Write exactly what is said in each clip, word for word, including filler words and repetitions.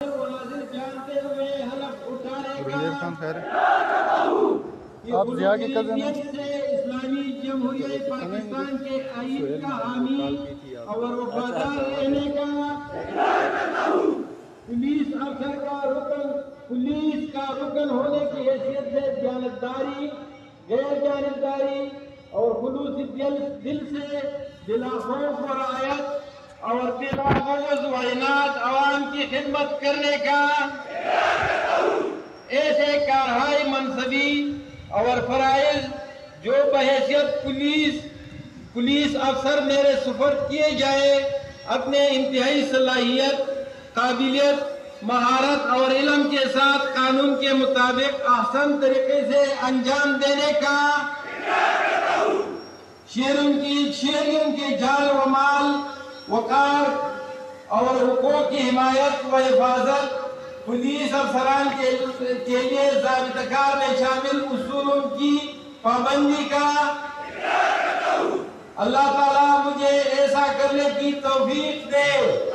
جانتے ہوئے حلف اٹھانے کا آپ ضیاء کی کزن ہیں؟ سے اسلامی جمہوریہ پاکستان کے آئین کا حامی اور وفادار رہنے کا پولیس افسر کا رکن پولیس کا رکن ہونے کی حیثیت سے دیانتداری غیر جانبداری اور خلوص دل دل سے بلا خوف و رعایت اور بلا غرض و عناد عوام کی خدمت کرنے کا ایسے کارہائی منصبی اور فرائض جو بحیثیت پولیس پولیس افسر میرے سپرد کیے جائے اپنے انتہائی صلاحیت قابلیت مہارت اور علم کے ساتھ قانون کے مطابق احسن طریقے سے انجام دینے کا شیروں کی شیروں کے جان و مال وقار اور حقوق کی حمایت و حفاظت پولیس افسران کے لیے ضابطہ کار میں شامل اصولوں کی پابندی کا اللہ تعالیٰ مجھے ایسا کرنے کی توفیق دے.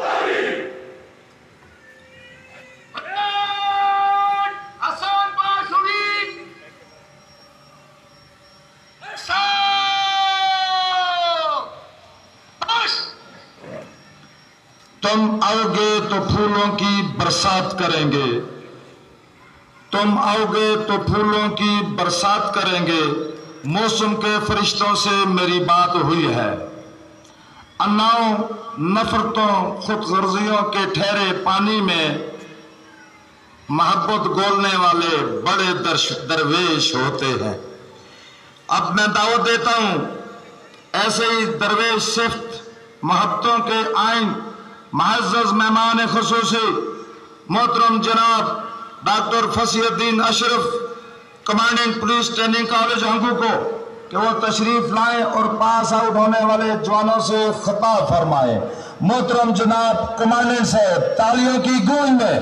تم آؤ گے تو پھولوں کی برسات کریں گے تم آؤ گے تو پھولوں کی برسات کریں گے موسم کے فرشتوں سے میری بات ہوئی ہے اناؤں نفرتوں خود غرضیوں کے ٹھہرے پانی میں محبت گولنے والے بڑے درویش ہوتے ہیں. اب میں دعوت دیتا ہوں ایسے ہی درویش صفت محبتوں کے آئین معزز مہمان خصوصی محترم جناب doctor Fasihuddin Ashraf commandant police training college Hangu کو کہ وہ تشریف لائیں اور پاس آؤٹ ہونے والے جوانوں سے خطاب فرمائیں. محترم جناب کمانڈنٹ صاحب تالیوں کی گونج میں.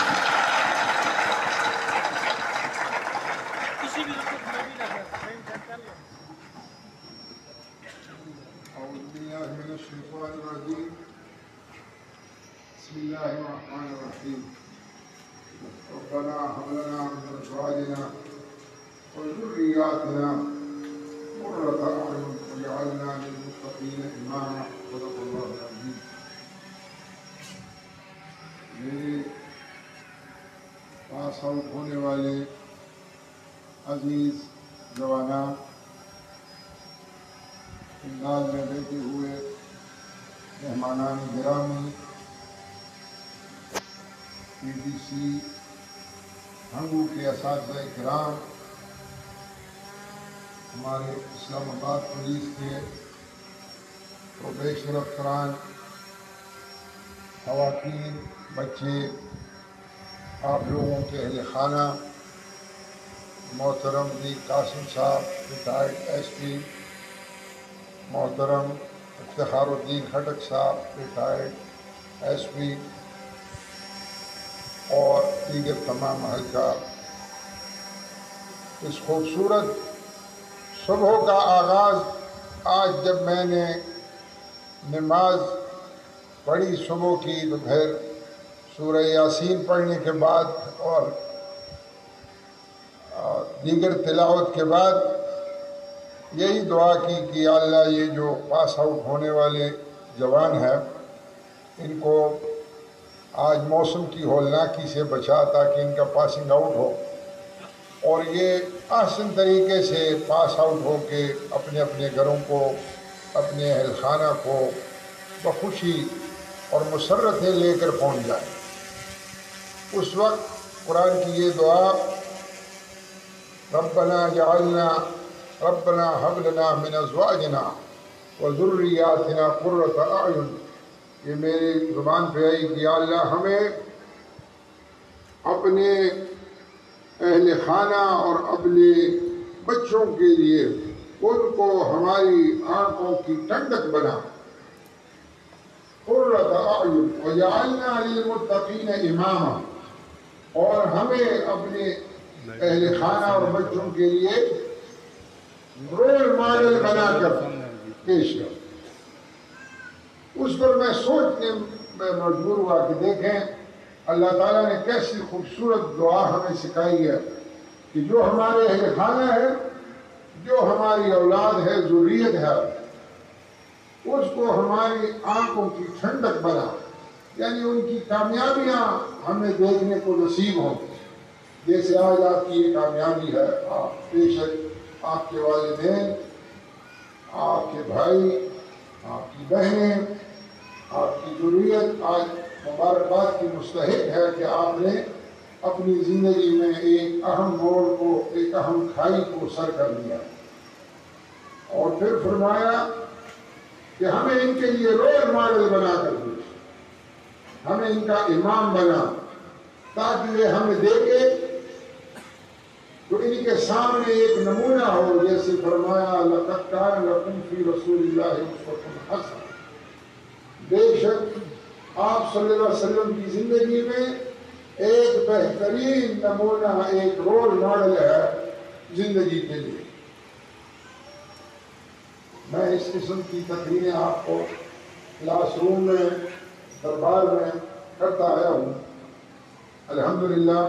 بسم الله الرحمن الرحيم ربنا هب لنا من ازواجنا وذرياتنا قرة اعين واجعلنا للمتقين اماما صدق الله العظيم. میرے پاس آؤٹ ہونے والے عزیز جوانان انداز میں بیٹھے ہوئے مہمانان گرامی پی ڈی سی ہنگو کے اساتذہ کرام ہمارے اسلام آباد پولیس کے پروبیشنر افسران خواتین بچے آپ لوگوں کے اہل خانہ محترم دی قاسم صاحب ریٹائرڈ ایس پی محترم افتخار الدین خٹک صاحب ریٹائرڈ ایس پی اور دیگر تمام حلقہ اس خوبصورت صبح کا آغاز آج جب میں نے نماز پڑھی صبح کی تو پھر سورہ یاسین پڑھنے کے بعد اور دیگر تلاوت کے بعد یہی دعا کی کہ یا اللہ یہ جو پاس آؤٹ ہونے والے جوان ہیں ان کو آج موسم کی ہولناکی سے بچا تاکہ ان کا پاسنگ آؤٹ ہو اور یہ احسن طریقے سے پاس آؤٹ ہو کے اپنے اپنے گھروں کو اپنے اہل خانہ کو بخوشی اور مسرتیں لے کر پہنچ جائیں. اس وقت قرآن کی یہ دعا ربنا جعلنا ربنا هب لنا من ازواجنا وذرياتنا قرة اعین یہ میری زبان پہ آئی کہ یا اللہ ہمیں اپنے اہل خانہ اور اپنے بچوں کے لیے ان کو ہماری آنکھوں کی ٹھنڈک بنا قرۃ اعین وجعلنا للمتقین اماما اور ہمیں اپنے اہل خانہ اور بچوں کے لیے رول ماڈل بنا کر پیش کر. اس پر میں سوچنے میں مجبور ہوا کہ دیکھیں اللہ تعالیٰ نے کیسی خوبصورت دعا ہمیں سکھائی ہے کہ جو ہمارے اہل خانہ ہے، جو ہماری اولاد ہے، ذریت ہے، اس کو ہماری آنکھوں کی ٹھنڈک بنا، یعنی ان کی کامیابیاں ہمیں دیکھنے کو نصیب ہوں. جیسے آج آپ کی یہ کامیابی ہے، آپ بے شک آپ کے والدین، آپ کے بھائی، آپ کی بہنیں، آپ کی ذریت آج مبارکباد کی مستحق ہے کہ آپ نے اپنی زندگی میں ایک اہم موڑ کو، ایک اہم کھائی کو سر کر لیا. اور پھر فرمایا کہ ہمیں ان کے لیے رول ماڈل بنا کر دیا، ہمیں ان کا امام بنا، تاکہ یہ ہمیں دیکھے تو ان کے سامنے ایک نمونہ ہو. جیسے فرمایا لَقَدْ كَانَ لَكُمْ فِي رَسُولِ اللَّهِ أُسْوَةٌ حَسَنَةٌ، بے شک آپ صلی اللہ علیہ وسلم کی زندگی میں ایک بہترین نمونہ، ایک رول ماڈل ہے زندگی کے لیے. میں اس قسم کی تقریریں آپ کو کلاس روم میں، دربار میں کرتا آیا ہوں. الحمدللہ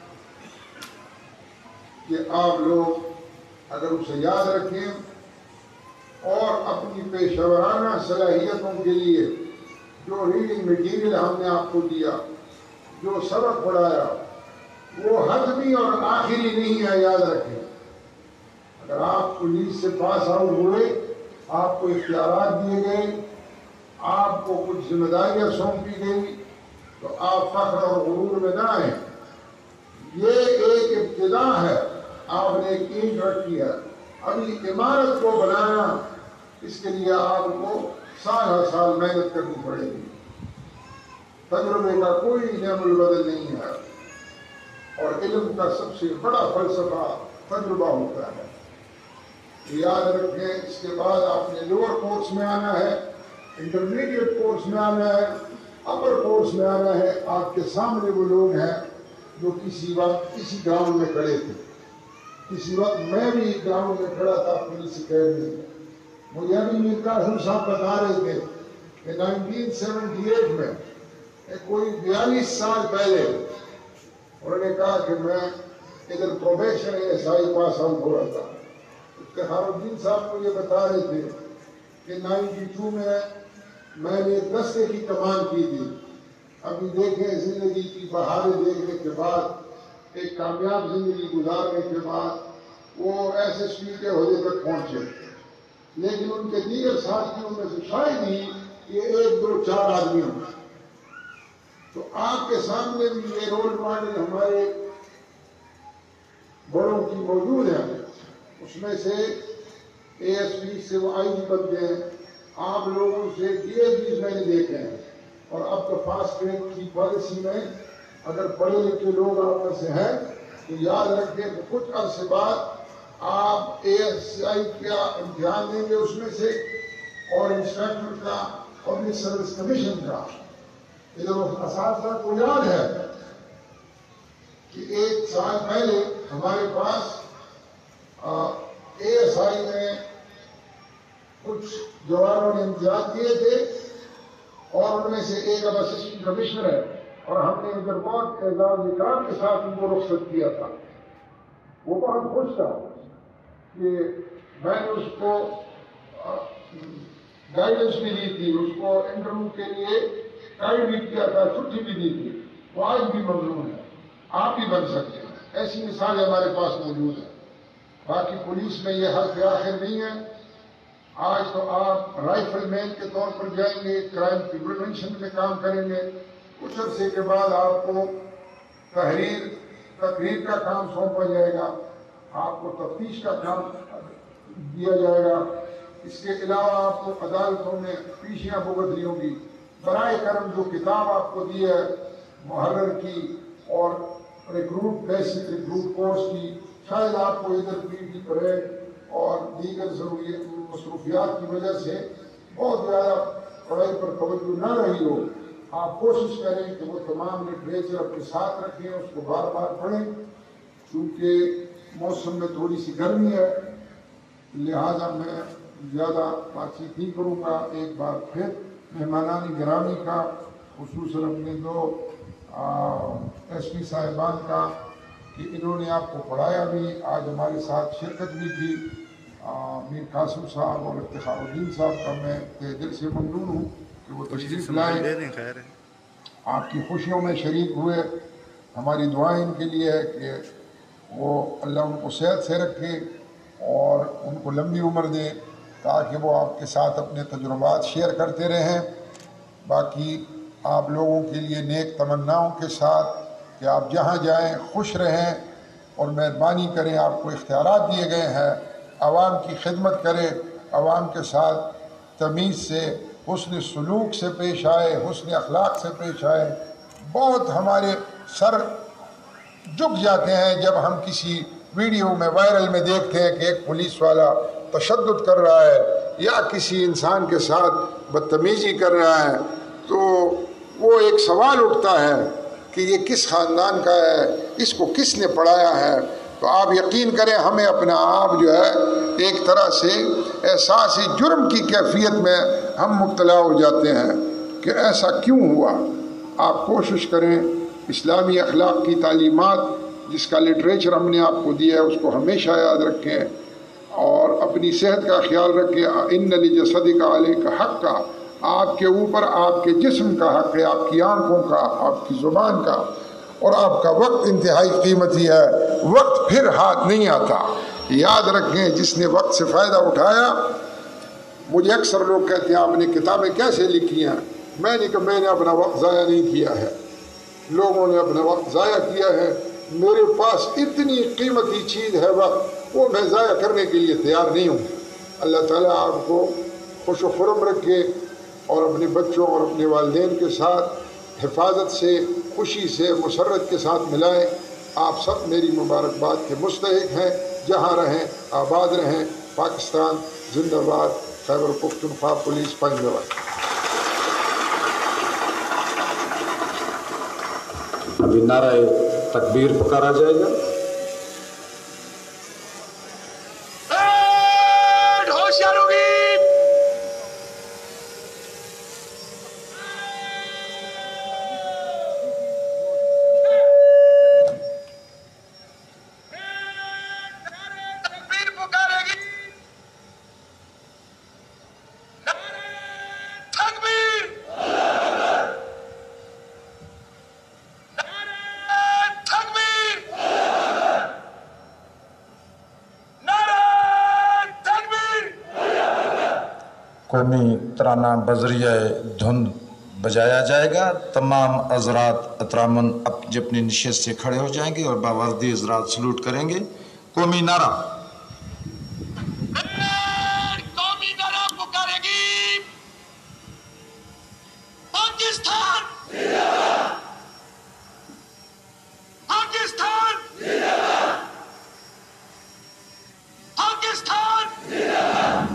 کہ آپ لوگ اگر اسے یاد رکھیں اور اپنی پیشہ ورانہ صلاحیتوں کے لیے جو ریڈنگ مٹیریل ہم نے آپ کو دیا، جو سبق پڑھایا، وہ حتمی اور آخری نہیں ہے، یاد رکھیں. اگر آپ پولیس سے پاس آؤٹ ہوئے، آپ کو اختیارات دیے گئے، آپ کو کچھ ذمہ داریاں سونپی گئی، تو آپ فخر اور غرور میں نہ آئیں. یہ ایک ابتدا ہے، آپ نے ایک اینٹ رکھی ہے. ابھی عمارت کو بنانا، اس کے لیے آپ کو سال ہر سال محنت کرنی پڑے گی. تجربے کا کوئی نعم البدل نہیں ہے، اور علم کا سب سے بڑا فلسفہ تجربہ ہوتا ہے. یاد رکھیں. اس کے بعد آپ نے لوور کورس میں آنا ہے، انٹرمیڈیٹ کورس میں آنا ہے، اپر کورس میں آنا ہے. آپ کے سامنے وہ لوگ ہیں جو کسی وقت اسی گراؤنڈ میں کھڑے تھے. کسی وقت میں بھی گراؤنڈ میں کھڑا تھا پولیس اکیڈمی. مجھے ابھی میر قاسم صاحب بتا رہے تھے کہ نائنٹین سیونٹی ایٹ میں کوئی بیالیس سال پہلے انہوں نے کہا کہ میں ادھر probation S I pass out ہو رہا تھا. افتخار الدین صاحب مجھے بتا رہے تھے کہ نائنٹی ٹو میں میں نے دستے کی کمان کی تھی. ابھی دیکھیں زندگی کی بہاریں دیکھنے کے بعد، ایک کامیاب زندگی گزارنے کے بعد وہ ایس ایس پی کے عہدے تک پہنچے. لیکن ان کے دیگر ساتھیوں میں سے شاید ہی یہ ایک دو چار آدمی ہوں. تو آپ کے سامنے بھی یہ رول ماڈل ہمارے بڑوں کی موجود ہیں. اس میں سے اے ایس پی سے وہ آئی جی بنتے ہیں. آپ لوگوں سے ڈی ایس پیز میں نے دیکھے ہیں. اور اب تو فاسٹ ٹریک کی پالیسی میں اگر پڑھے لکھے لوگ آپ میں سے ہیں تو یاد رکھیں کہ کچھ عرصے بعد آپ اے ایس آئی کا امتحان دیں گے اس میں سے، اور انسپیکٹر کا، پبلک سروس کمیشن کا. ادھر اساتذہ کو یاد ہے کہ ایک سال پہلے ہمارے پاس اے ایس آئی میں کچھ جوانوں نے امتحان کیے تھے، اور ان میں سے ایک اب اسسٹنٹ کمشنر ہے، اور ہم نے ادھر بہت اعزاز اکرام کے ساتھ ان کو رخصت کیا تھا. وہ بہت خوش تھا کہ میں نے اس کو گائیڈنس بھی دی تھی، اس کو انٹرویو کے لیے گائیڈ بھی کیا تھا، چھٹی بھی دی تھی. وہ آج بھی ممنون ہے. آپ بھی بن سکتے ہیں. ایسی مثالیں ہمارے پاس موجود ہیں. باقی پولیس میں یہ حرف آخر نہیں ہے. آج تو آپ رائفل مین کے طور پر جائیں گے، کرائم کی پریونشن میں کام کریں گے. کچھ عرصے کے بعد آپ کو تحریر تقریر کا کام سونپا جائے گا، آپ کو تفتیش کا کام دیا جائے گا. اس کے علاوہ آپ کو عدالتوں میں پیشیاں بھگتنی ہوگی. برائے کرم جو کتاب آپ کو دی ہے محرر کی اور ریکروٹ بیسک ریکروٹ کورس کی، شاید آپ کو ادھر پی ٹی پریڈ اور دیگر ضروریات مصروفیات کی وجہ سے بہت زیادہ پڑھائی پر توجہ نہ رہی ہو. آپ کوشش کریں کہ وہ تمام لٹریچر اپنے ساتھ رکھیں، اس کو بار بار پڑھیں. چونکہ موسم میں تھوڑی سی گرمی ہے، لہذا میں زیادہ بات چیت نہیں کروں گا. ایک بار پھر مہمانان گرامی کا، خصوصاً اپنے دو एस पी साहिबान का कि इन्होंने आपको पढ़ाया भी, आज हमारे साथ शिरकत भी की। मीर कासिम साहब और इफ्तिखारुद्दीन साहब का मैं तहे दिल से ममनून हूँ कि वो तशरीफ़ लाए, आपकी खुशियों में शरीक हुए। हमारी दुआएं इनके लिए है कि वो अल्लाह उनको सेहत से रखे और उनको लंबी उम्र दे, ताकि वो आपके साथ अपने तजुर्बात शेयर करते रहें। बाकी आप लोगों के लिए नेक तमन्नाओं के साथ कि आप जहाँ जाएं खुश रहें और मेहरबानी करें, आपको इख्तियारात दिए गए हैं, आवाम की खिदमत करें, आवाम के साथ तमीज़ से, हुस्न सलूक से पेश आए, हुस्न अखलाक से पेश आए। बहुत हमारे सर झुक जाते हैं जब हम किसी वीडियो में वायरल में देखते हैं कि एक पुलिस वाला तशद्दुद कर रहा है या किसी इंसान के साथ बदतमीज़ी कर रहा है, तो वो एक सवाल उठता है कि ये किस ख़ानदान का है, इसको किसने पढ़ाया है। तो आप यकीन करें, हमें अपना आप जो है एक तरह से एहसास जुर्म की कैफियत में हम मुब्तला हो जाते हैं कि ऐसा क्यों हुआ। आप कोशिश करें इस्लामी अखलाक की तालीमात जिसका लिटरेचर हमने आपको दिया है उसको हमेशा याद रखें और अपनी सेहत का ख्याल रखें। इन्न लिजसदिका अलैका हक़्क़ा, आपके ऊपर आपके जिस्म का हक़ है, आपकी आंखों का, आपकी ज़ुबान का, और आपका वक्त इंतहाई कीमती है। वक्त फिर हाथ नहीं आता, याद रखें। जिसने वक्त से फ़ायदा उठाया, मुझे अक्सर लोग कहते हैं आपने किताबें कैसे लिखी हैं, मैंने कहा मैंने अपना वक्त ज़ाया नहीं किया है, लोगों ने अपना वक्त ज़ाया किया है। मेरे पास इतनी कीमती चीज़ है वक्त, वो मैं ज़ाया करने के लिए तैयार नहीं हूँ। अल्लाह ताला आपको खुश खुर्रम रखे और अपने बच्चों और अपने वालिदैन के साथ हिफाजत से, खुशी से, मुसर्रत के साथ मिलाएं। आप सब मेरी मुबारकबाद के मुस्तहिक हैं। जहाँ रहें आबाद रहें। पाकिस्तान जिंदाबाद। खैबर पख्तूनख्वा पुलिस पंजाब। अभी नाराए तकबीर पुकारा जाएगा। कौमी तराना बजरिया धुंध बजाया जाएगा। तमाम हज़रात अतरामन अपनी नशिस्त से खड़े हो जाएंगे और बावर्दी हज़रात सलूट करेंगे। कौमी नारा कौमी नारा पुकारेगी। पाकिस्तान जिंदाबाद, पाकिस्तान जिंदाबाद, पाकिस्तान जिंदाबाद।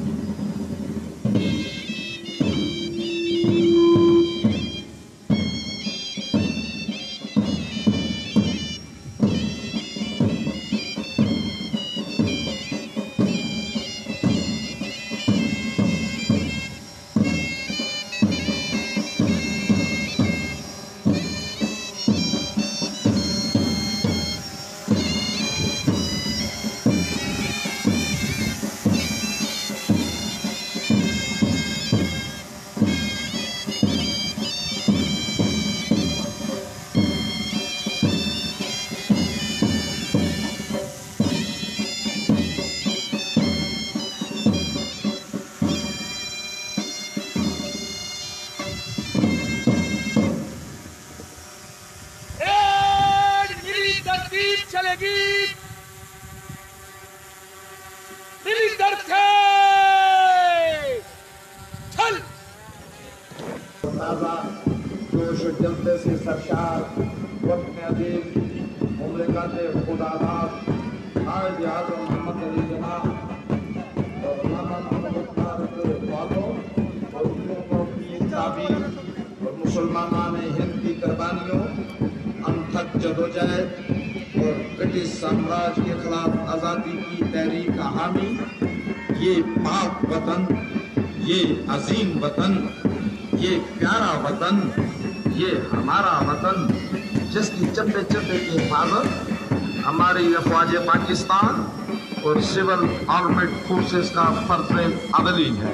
साम्राज्य के खिलाफ आज़ादी की तहरीक का हामी, ये पाक वतन, ये अजीम वतन, ये प्यारा वतन, یہ ہمارا وطن جس کی چپے چپے کی حفاظت ہماری افواج پاکستان اور سول آرمڈ فورسز کا فرض اولین ہے۔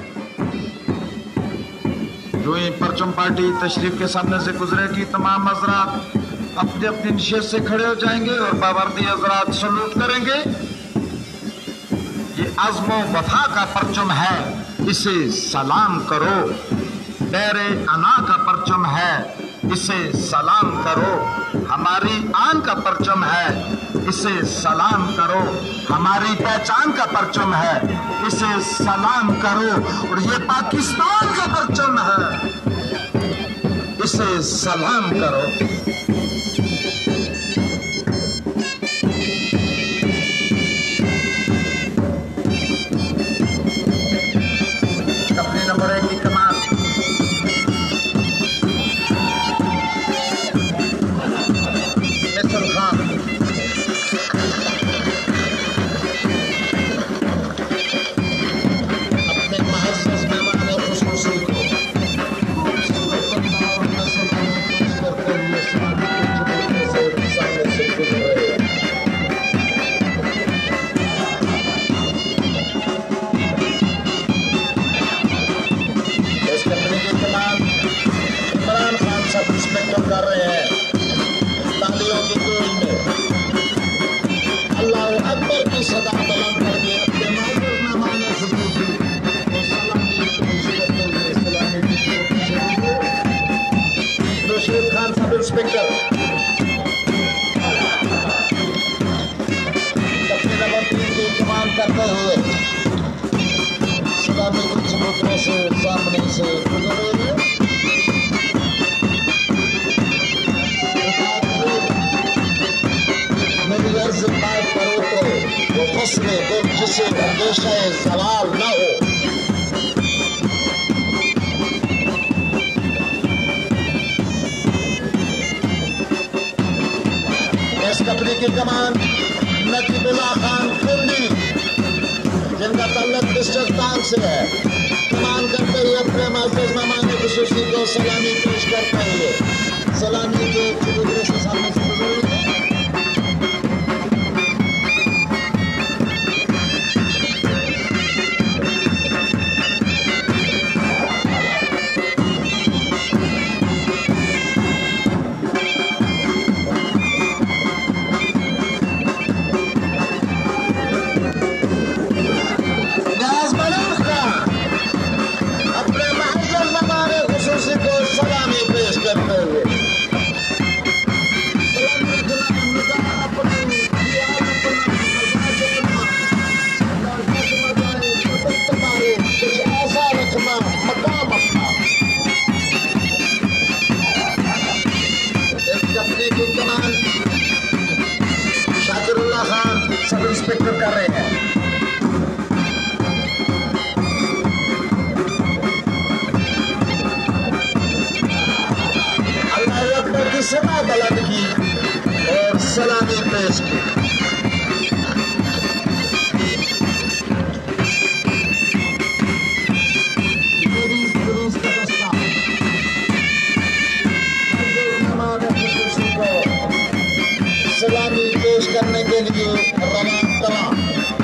جو ہی پرچم پارٹی تشریف کے سامنے سے گزرے گی تمام حضرات اپنی اپنی نشست سے کھڑے ہو جائیں گے اور باوردی حضرات سلوٹ کریں گے۔ یہ عزم و وفا کا پرچم ہے، اسے سلام کرو۔ ڈیر انا کا پرچم ہے، اسے سلام کرو۔ ہماری آن کا پرچم ہے، اسے سلام کرو۔ ہماری پہچان کا پرچم ہے، اسے سلام کرو۔ اور یہ پاکستان کا پرچم ہے، اسے سلام کرو۔ کمپنی نمبر ایک کی کمان کر رہے ہیں تالیوں کی گونج میں اللہ اکبر کی صدا بلند کر کے اپنے معزز مہمان خصوصی اور سلامی سلامی رشید خان سب انسپکٹر اپنے نمبر تین کی کمان کرتے ہوئے سلامی کے چبوترے سے سامنے سے گزر رہے ہیں۔ بات کرو تو وہ فصل دل جسے اندیشہ زوال نہ ہو۔ اس کپڑے کی کمان نقیب اللہ خان کنڈی جن کا تعلق ڈسٹرکٹ ٹانگ سے ہے کمان کرتے ہوئے اپنے معزز مہمان خصوصی کو سلامی پیش کرتے ہوئے سلامی کے چبوترے سے سامنے سے گزر رہے ہیں۔ انسپکٹر کر رہے ہیں۔ اللہ اکبر کی صدا بلند کی اور سلامی پیش کی۔ سلامی پیش کرنے کے لیے روان تمام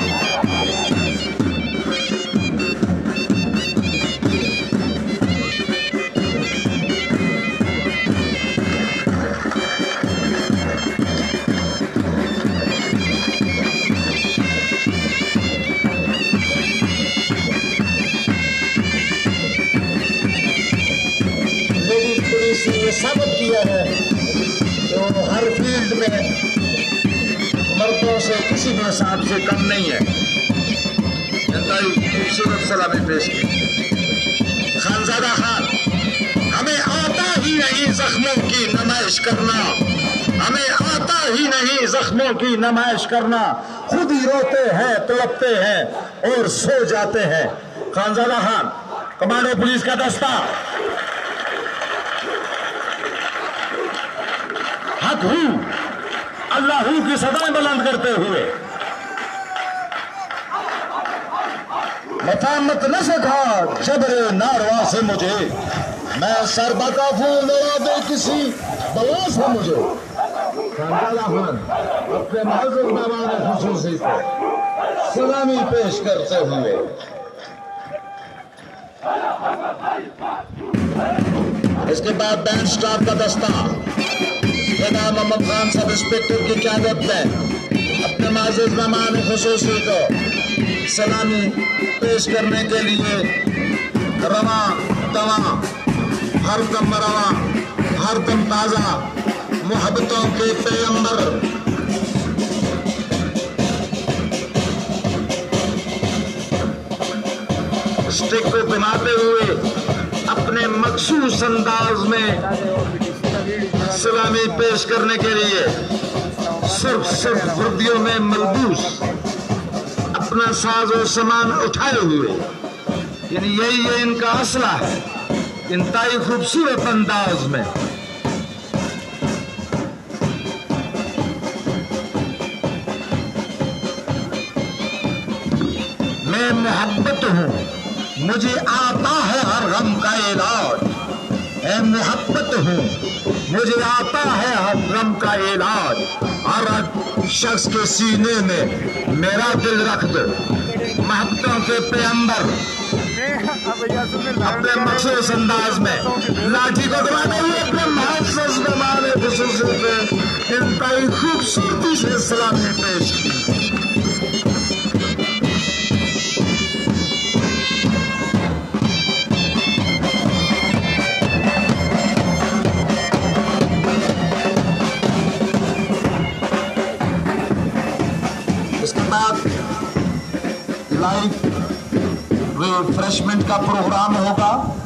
لیڈیز پولیس نے یہ ثابت کیا ہے کہ وہ ہر فیلڈ میں مردوں سے کسی بھی حساب سے کم نہیں ہے۔ انتہائی خوبصورت سلامی پیش کی۔ خانزادہ خان ہمیں آتا ہی نہیں زخموں کی نمائش کرنا، ہمیں آتا ہی نہیں زخموں کی نمائش کرنا، خود ہی روتے ہیں تڑپتے ہیں اور سو جاتے ہیں۔ خانزادہ خان کمانڈو پولیس کا دستہ حق ہوں اللہ ہوں کی صدائیں بلند کرتے ہوئے مفاہمت نہ سکھا جبر ناروا سے مجھے، میں سربکف ہوں، میرا دے کسی بلا سے مجھے اپنے معزز مہمان خصوصی کو سلامی پیش کرتے ہوئے اس کے بعد بینڈ سٹاف کا دستہ جناب محمد خان سب انسپکٹر کی قیادت میں اپنے معزز مہمان خصوصی کو سلامی پیش کرنے کے لیے رواں دواں ہر دم رواں ہر دم تازہ محبتوں کے پیغمبر اسٹک کو بناتے ہوئے اپنے مخصوص انداز میں سلامی پیش کرنے کے لیے صرف صرف وردیوں میں ملبوس اپنا ساز و سامان اٹھائے ہوئے، یعنی یہی یہ ان کا اسلحہ ہے، انتہائی خوبصورت انداز میں میں محبت ہوں، مجھے آتا ہے ہر غم کا علاج، میں محبت ہوں، مجھے آتا ہے ہر غم کا علاج، ہر شخص کے سینے میں میرا دل رکھ دو، محبتوں کے پیغمبر اپنے مخصوص انداز میں لاٹھی کو دباتے ہوئے اپنے محسوس مہمان خصوصی پہ انتہائی خوبصورتی سے سلامی پیش کی۔ اس کے بعد لائف ریفریشمنٹ کا پروگرام ہوگا۔